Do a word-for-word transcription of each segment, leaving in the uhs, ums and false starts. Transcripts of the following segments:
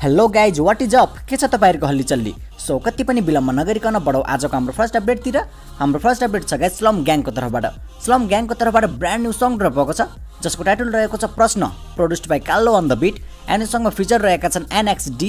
Hello guys, what is up? के छ तपाईहरुको हल्लीचल्ली? सो कति पनि विलम्ब नगरिकन बढौ आजको हाम्रो फर्स्ट अपडेटतिर। हाम्रो फर्स्ट अपडेट छ गाइज स्लम ग्याङको तर्फबाट। स्लम ग्याङको तर्फबाट ब्रान्ड न्यू सङ ड्रप भएको छ जसको टाइटल रहेको छ प्रश्न, produced by Kallo on the beat. And यो सङमा फिचर रहेका छन् एनएक्सडी,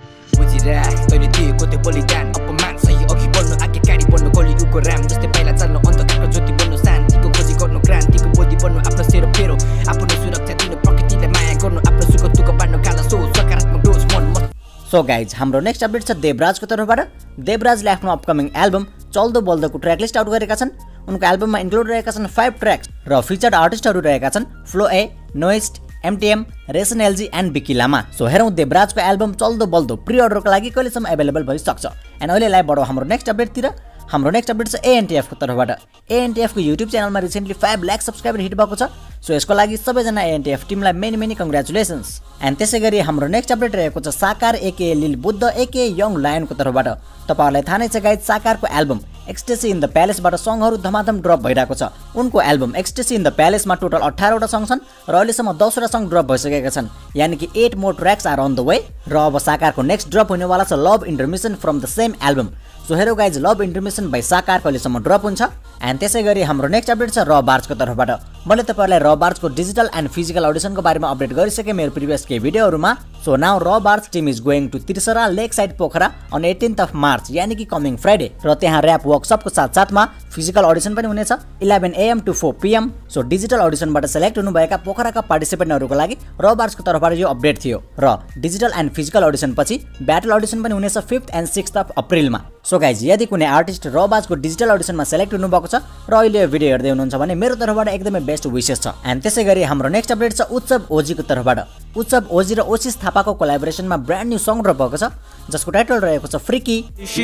सो गाइज हाम्रो नेक्स्ट अपडेट छ देवराजको तर्फबाट। देवराजले आफ्नो अपकमिङ एल्बम चल्दो बल्दोको ट्र्याकलिस्ट आउट गरेका छन्। उनको एल्बममा इन्क्लुड रहेका छन् फाइभ ट्र्याक्स र फिचर्ड आर्टिस्टहरू रहेका छन् Flow A, Noist, MTM, Reson LG and Bikki Lama. So हेरौँ देवराजको एल्बम चल्दो बल्दो प्री अर्डरको लागि कहिलेसम्म एभाइलेबल भइसक्छ। एन्ड अहिलेलाई बढौँ हाम्रो नेक्स्ट अपडेटतिर। हाम्रो नेक्स्ट अपडेट छ एएनटीएफ को तर्फबाट। एएनटीएफ को युट्युब च्यानलमा recently five lakh subscriber hit भएको छ। सो यसको लागि सबैजना एएनटीएफ टिमलाई मेनी मेनी कङ्ग्रेचुलेसन्स। एन्ड त्यसै गरी हाम्रो नेक्स्ट अपडेट रहेको छ साकार एके लिल बुद्ध एके यङ लायनको तर्फबाट। तपाईहरुलाई थाहा नै छ गाइज, साकारको एल्बम एक्सटेसी इन द प्यालेसबाट सङहरू धमाधम ड्रप भइरहेको छ। उनको एल्बम एक्सटेसी इन द प्यालेसमा टोटल अठारवटा सङ छन् र अहिलेसम्म दसवटा सङ ड्रप भइसकेका छन्, यानि कि eight more tracks are on the way. र अब साकारको नेक्स्ट ड्रप हुनेवाला छ love intermission from the same album. So हेरो guys, love intermission by Sakar कहिलेसम्म ड्रप हुन्छ। एन्ड त्यसै गरी हाम्रो नेक्स्ट अपडेट छ र बार्जको तर्फबाट। मैले तपाईहरुलाई र बार्जको डिजिटल एन्ड फिजिकल अडिसनको बारेमा अपडेट गरिसकेँ मेरो प्रिभियस केही भिडियोहरुमा। So now Raw Barz team is going to Trishara lakeside Pokhara on eighteenth of March, यानि कि कमिङ फ्राइडे। र त्यहाँ र्याप वर्कसपको साथसाथमा फिजिकल अडिसन पनि हुनेछ eleven AM to four PM. So digital अडिसनबाट सेलेक्ट हुनुभएका पोखराका पार्टिसिपेन्टहरूको लागि र बार्जको तर्फबाट यो अपडेट थियो। र डिजिटल एन्ड फिजिकल अडिसन पछि ब्याटल अडिसन पनि हुनेछ फिफ्थ एन्ड सिक्स्थ अफ अप्रिलमा। सो गाइज, यदि कुनै आर्टिस्ट र बार्जको डिजिटल अडिसनमा सेलेक्ट हुनुभएको छ र अहिले यो भिडियो हेर्दै हुनुहुन्छ भने मेरो तर्फबाट एकदमै बेस्ट विशेष छ। एन्ड त्यसै गरी हाम्रो नेक्स्ट अपडेट छ उत्सव ओजीको तर्फबाट। उत्सव ओजी र ओसिस थापाको कोलाबोरेसनमा ब्रान्ड न्यू सङ ड्रप भएको छ जसको टाइटल रहेको छ freaky.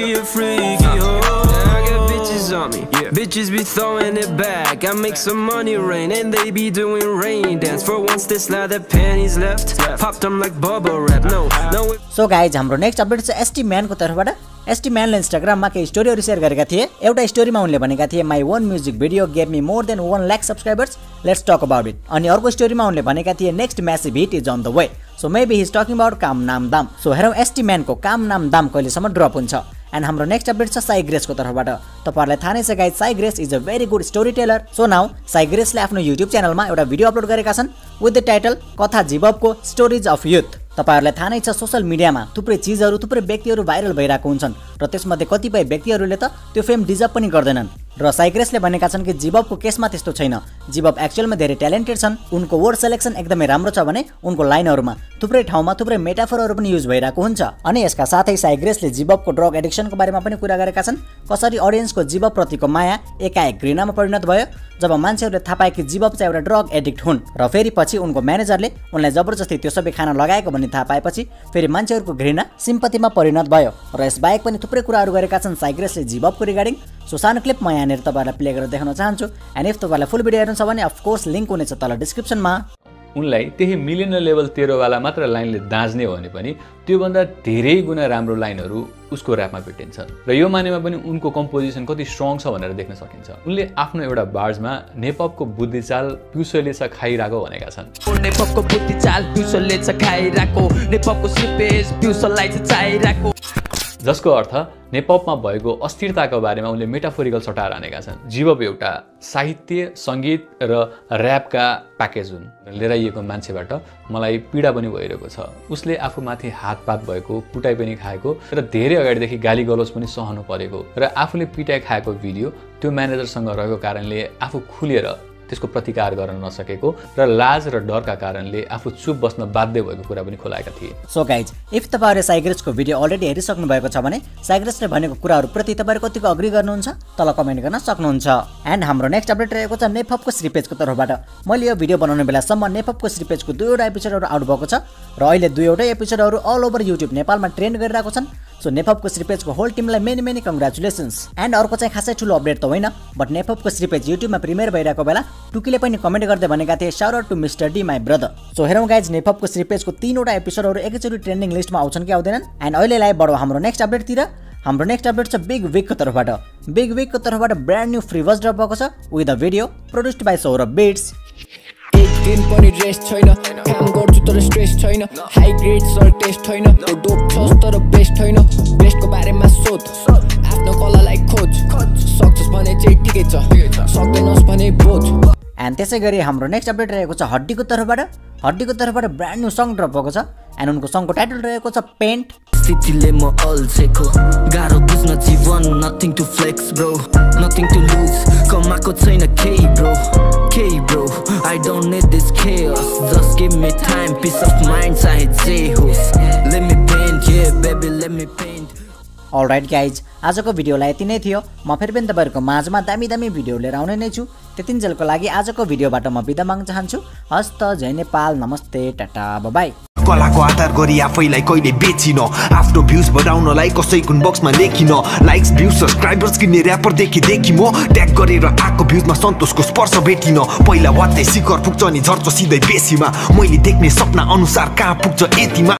On me. Yeah. Bitches be throwing it back. I make some money rain and they be doing rain dance. For once they slide their panties left. Pop them like bubble wrap. No, no. So guys, हाम्रो next update छ ST man को तर्फबाट। ST म्यानले इन्स्टाग्राममा केही स्टोरीहरू share गरेका थिए। एउटा स्टोरीमा उनले भनेका थिए my one music video gave me more than one lakh subscribers, let's talk about it. अनि अर्को स्टोरीमा उनले भनेका थिए next massive hit is on the way. So maybe he is talking about काम नाम दाम। सो हेरौँ एसटी म्यानको काम नाम दाम कहिलेसम्म ड्रप हुन्छ। एन्ड हाम्रो नेक्स्ट अपडेट छ साइग्रेसको तर्फबाट। तपाईहरुलाई थाहा नै छ guys, Sygrace is a very good story teller. So now साइग्रेसले आफ्नो युट्युब च्यानलमा एउटा भिडियो अपलोड गरेका छन् विथ द टाइटल कथा जीवको स्टोरीज अफ युथ। तपाईहरुलाई थाहा नै छ सोशल मिडियामा थुप्रै चीजहरू थुप्रै व्यक्तिहरू भाइरल भइरहेको हुन्छन् र त्यसमध्ये कतिपय व्यक्तिहरूले त त्यो फेम डिजर्भ पनि गर्दैनन्। र साइग्रेसले भनेका छन् कि जीवको केसमा त्यस्तो छैन। जीव एक्चुअलमा धेरै ट्यालेन्टेड छन्। उनको वर्ड सेलेक्सन एकदमै राम्रो छ भने उनको लाइनहरुमा थुप्रै ठाउँमा थुप्रै मेटाफोरहरू पनि युज भइरहेको हुन्छ। अनि यसका साथै साइग्रेसले जीवको ड्रग एडिक्सनको बारेमा पनि कुरा गरेका छन्। कसरी अडियन्सको जीव प्रतिको माया एकाएक घृणामा परिणत भयो जब मान्छेहरूले थाहा पाए कि जीव चाहिँ एउटा ड्रग एडिक्ट हुन्। र फेरि पछि उनको म्यानेजरले उनलाई जबरजस्ती त्यो सबै खाना लगाएको भन्ने थाहा पाएपछि फेरि मान्छेहरूको घृणा सिम्पथीमा परिणत भयो। र यसबाहेक पनि थुप्रै कुराहरू गरेका छन् साइग्रेसले जीवको रिगार्डिङ। सो सानो क्लिप म यहाँनिर तपाईहरुलाई प्ले गरेर देखाउन चाहन्छु। एन्ड इफ तपाईहरुलाई फुल भिडियो हेर्नु छ भने अफकोर्स लिङ्क हुनेछ तल डिस्क्रिप्सनमा। उनलाई त्यही मिलियनर लेभल तेह्रवाला मात्र लाइनले दाँच्ने हो भने पनि त्योभन्दा धेरै गुणा राम्रो लाइनहरू उसको ऱ्यापमा भेटिन्छन्। र यो मानेमा पनि उनको कम्पोजिसन कति स्ट्रङ छ भनेर देख्न सकिन्छ। उनले आफ्नो एउटा बार्जमा नेपपको बुद्धिचाल पिउसोले छ खाइराको भनेका छन्। नेपपको बुद्धिचाल पिउसोले छ खाइराको, नेपपको श्रीपेच पिउसोलाई छ चाहिराको, जसको अर्थ नेपपमा भएको अस्थिरताको बारेमा उनले मेटाफोरिकल सटाएर हानेका छन्। जीव एउटा साहित्य, सङ्गीत र ऱ्यापका प्याकेज हुन्। लिएर आइएको मान्छेबाट मलाई पीडा पनि भइरहेको छ। उसले आफूमाथि हातपात भएको, कुटाइ पनि खाएको र धेरै अगाडिदेखि गाली गलोज पनि सहनु परेको र आफूले पिटाइ खाएको भिडियो त्यो म्यानेजरसँग रहेको कारणले आफू खुलेर त्यसको प्रतिकार गर्न नसकेको र लाज र डरका कारणले आफू चुप बस्न बाध्य भएको कुरा पनि खुलाएका थिए। सो गाइज, इफ तपाईहरुले साइग्रेसको भिडियो अलरेडी हेरिसक्नु भएको छ भने साइग्रेसले भनेको कुराहरुप्रति तपाईहरु कतिको अग्री गर्नुहुन्छ तल कमेन्ट गर्न सक्नुहुन्छ। एन्ड हाम्रो नेक्स्ट अपडेट रहेको छ नेफप को श्रीपेचको तर्फबाट। मैले यो भिडियो बनाउने बेलासम्म नेफप को श्रीपेचको दुईवटा एपिसोडहरु आउट भएको छ र अहिले दुईवटै एपिसोडहरु अल ओभर युट्युब नेपालमा ट्रेन्ड गरिरहेको छन्। सो नेफप को श्रीपेचको होल टिमलाई मेनी मेनी कङ्ग्रेचुलेसन्स। एन्ड अर्को चाहिँ खासै ठुलो अपडेट त होइन, बट नेफप को श्रीपेच युट्युबमा प्रिमियर भइरहेको बेला टुकीले पनि कमेन्ट गर्दै भनेका थिए shout out to mister D my brother. So हेरौँ गाइज, नेफपको श्रीपेचको तीनवटा एपिसोडहरु एकैचोटि ट्रेन्डिङ लिस्टमा आउँछन् कि आउँदैनन्। एन्ड अहिलेलाई बढौँ हाम्रो नेक्स्ट अपडेटतिर। हाम्रो नेक्स्ट अपडेट छ बिग विकको तर्फबाट। बिग विकको तर्फबाट brand new free verse drop भएको छ with a video produced by Saurabh beats. दिन पनि रेस्ट छैन काम गर्छु तर स्ट्रेस छैन हाई ग्रेड सर टेस्ट छैन त्यो डोप छस् तर बेस्ट छैन बेस्टको बारेमा सोध आफ्नो कलालाई खोज सक्छस् भने चाहिँ ठिकै छ सक्दैनस् भने बोझ एन्ड त्यसै गरी हाम्रो नेक्स्ट अपडेट रहेको छ हड्डीको तर्फबाट हड्डीको तर्फबाट ब्रान्ड न्यू सङ ड्रप भएको छ एन्ड उनको सङको टाइटल रहेको छ पेन्ट स्थितिले म अल्झेको गाह्रो बुझ्न जीवन nothing to flex bro nothing to lose कमाएको छैन केही ब्रो केही bro I don't need this chaos just give me time peace of mind चाहे जे होस् let me paint yeah baby let me paint alright guys आजको भिडियोलाई यति नै थियो म फेरि पनि तपाईँहरूको माझमा दामी दामी भिडियो लिएर आउने नै छु त्यतिन्जेलको लागि आजको भिडियोबाट म बिदा माग्न चाहन्छु हस्त जय नेपाल नमस्ते टाटा बाई कलाको आधार गरी आफैलाई कहिले बेचिन आफ्नो भ्युज बढाउनलाई कसैको बक्समा लेखिन लाइक्स भ्युज सब्सक्राइबर्स किन्ने र्यापर देखि देखि म ट्याग गरेर आएको भ्युजमा सन्तोषको स्पर्श भेटिन पहिला वात्तै शिखर पुग्छ नि झर्छ सिधै बेसीमा मैले देख्ने सपना अनुसार कहाँ पुग्छ यतिमा